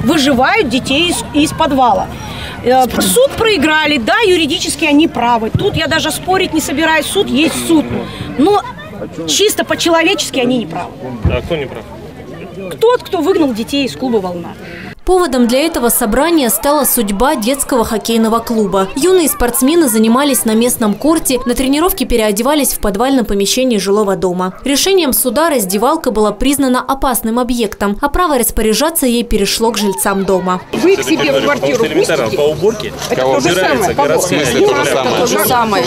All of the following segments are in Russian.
выживают детей из подвала. Суд проиграли, да, юридически они правы. Тут я даже спорить не собираюсь, суд есть суд. Но чисто по-человечески они не правы. А кто не прав? Тот, кто выгнал детей из клуба «Волна». Поводом для этого собрания стала судьба детского хоккейного клуба. Юные спортсмены занимались на местном корте, на тренировке переодевались в подвальном помещении жилого дома. Решением суда раздевалка была признана опасным объектом, а право распоряжаться ей перешло к жильцам дома. Вы к себе в квартиру пустите? По уборке Это то же самое.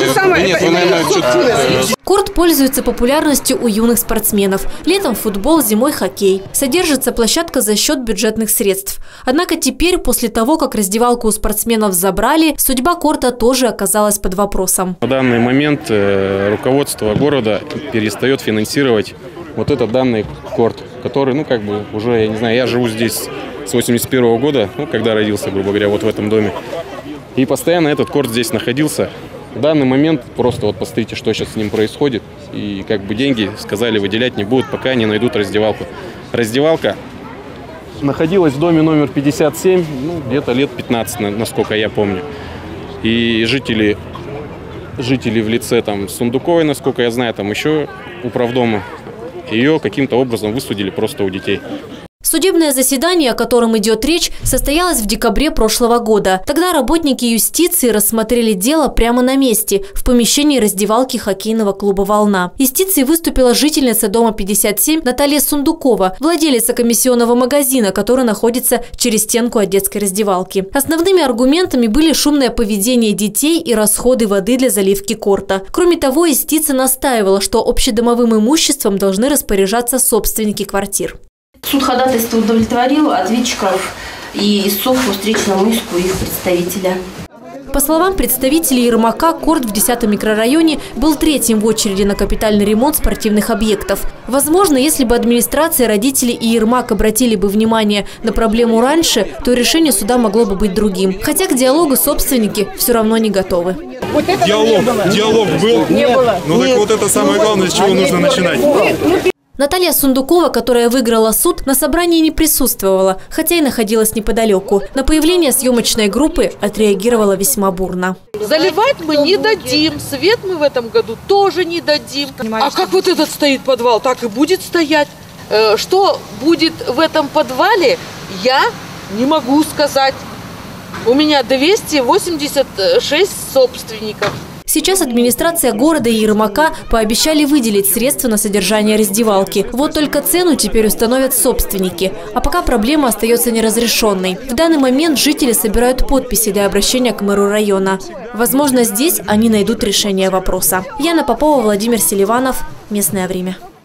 Корт пользуется популярностью у юных спортсменов. Летом футбол, зимой хоккей. Содержится площадка за счет бюджетных средств. Однако теперь, после того, как раздевалку у спортсменов забрали, судьба корта тоже оказалась под вопросом. На данный момент руководство города перестает финансировать вот этот данный корт, который, уже, я не знаю, я живу здесь с 81 года, когда родился, грубо говоря, вот в этом доме. И постоянно этот корт здесь находился. В данный момент просто вот посмотрите, что сейчас с ним происходит. И деньги, сказали, выделять не будут, пока не найдут раздевалку. Раздевалка находилась в доме номер 57, где-то лет 15, насколько я помню. И жители в лице Сундуковой, насколько я знаю, еще управдома, ее каким-то образом высудили просто у детей. Судебное заседание, о котором идет речь, состоялось в декабре прошлого года. Тогда работники юстиции рассмотрели дело прямо на месте, в помещении раздевалки хоккейного клуба «Волна». Юстицией выступила жительница дома 57 Наталья Сундукова, владелица комиссионного магазина, который находится через стенку от детской раздевалки. Основными аргументами были шумное поведение детей и расходы воды для заливки корта. Кроме того, юстиция настаивала, что общедомовым имуществом должны распоряжаться собственники квартир. Суд ходатайство удовлетворил ответчиков и истцов по встречному иску их представителя. По словам представителей Ермака, корт в 10-м микрорайоне был третьим в очереди на капитальный ремонт спортивных объектов. Возможно, если бы администрация, родители и Ермак обратили бы внимание на проблему раньше, то решение суда могло бы быть другим. Хотя к диалогу собственники все равно не готовы. Диалог был? Не было. Так вот это самое главное, с чего нужно начинать. Наталья Сундукова, которая выиграла суд, на собрании не присутствовала, хотя и находилась неподалеку. На появление съемочной группы отреагировала весьма бурно. Заливать мы не дадим, свет мы в этом году тоже не дадим. А как вот этот стоит подвал, так и будет стоять. Что будет в этом подвале, я не могу сказать. У меня 286 собственников. Сейчас администрация города и Ермака пообещали выделить средства на содержание раздевалки. Вот только цену теперь установят собственники. А пока проблема остается неразрешенной. В данный момент жители собирают подписи для обращения к мэру района. Возможно, здесь они найдут решение вопроса. Яна Попова, Владимир Селиванов. Местное время.